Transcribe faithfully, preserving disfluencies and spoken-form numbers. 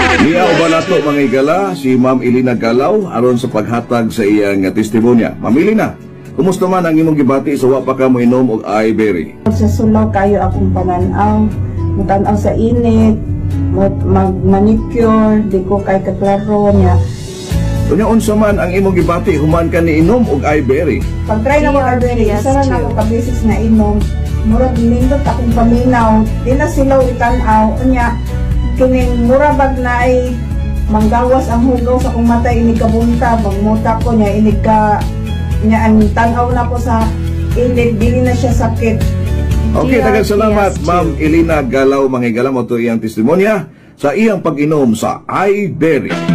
Niya ba nato mga igala si Ma'am Elina Galaw aron sa paghatag sa iyang testimonya. Ma'am Elina, kumusta man ang imong gibati sa wa pa ka mo inom og iBerry? Sa sulaw kayo akong pananaw, mutanaw sa init, mag-manicure, di ko kay kaklaro niya. Kunya unsa man ang imong gibati human ka ni inom og iBerry? Pag-try na mo iBerry, isa na ako kabisis na inom, murag nindot akong paminaw, di na silaw itanaw, unya, kining murabag na ay manggawas ang hugaw sa kong mata, inig kabunta, magmuta ko niya, inig ka, niya ang tanaw na ko sa inig, dili na siya sakit. Okay, daghang salamat Ma'am Elina Galaw, mga igala mo to iyang testimonya sa iyang pag-inom sa iBerry.